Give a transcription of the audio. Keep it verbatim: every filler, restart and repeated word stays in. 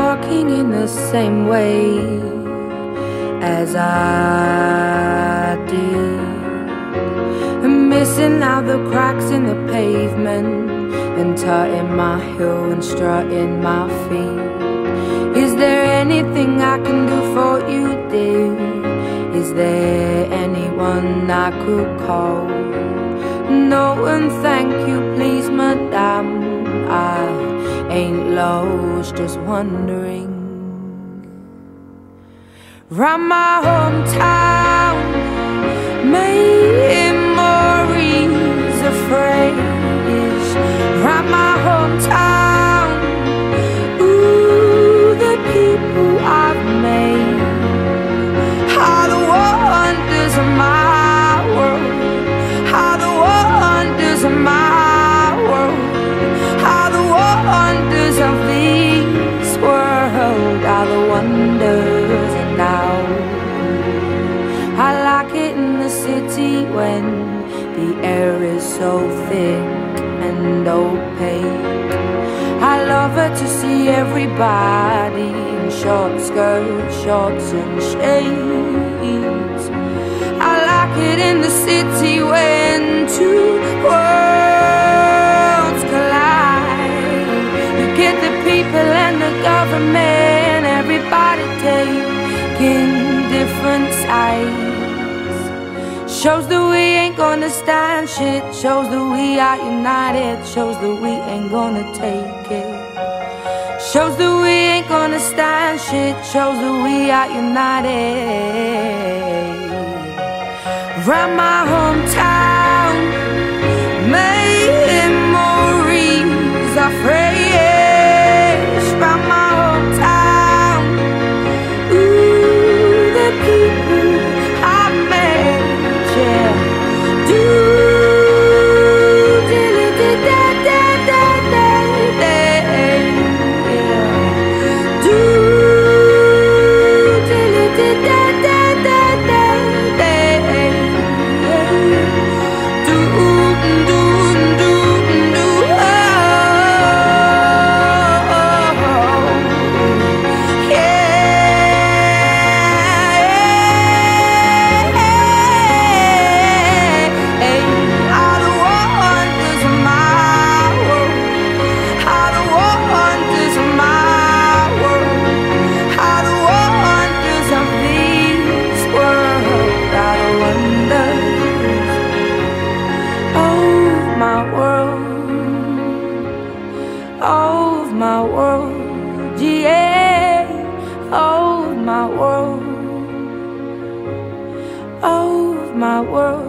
walking in the same way as I did, and missing out the cracks in the pavement, and tutting my heel and strutting my feet. Is there anything I can do for you, dear? Is there anyone I could call? No, and thank you, please, madame. I ain't lost, just wondering. Round my hometown, memories of phrase. Round my homtown, ooh, the people I've made are the wonders of my world, are the wonders of my world, are the wonders of this world, are the wonders. And now I like it in the city when the air is so thick and opaque. I love it to see everybody in short skirts, shorts and shades. I like it in the city when two worlds collide. You get the people and the government, everybody taking different sides. Shows that we ain't gonna stand shit, shows that we are united, shows that we ain't gonna take it. Shows that we ain't gonna stand shit, shows that we are united. Round my hometown, memories are fresh. Round my hometown, ooh, the people I've met, yeah. Do my world.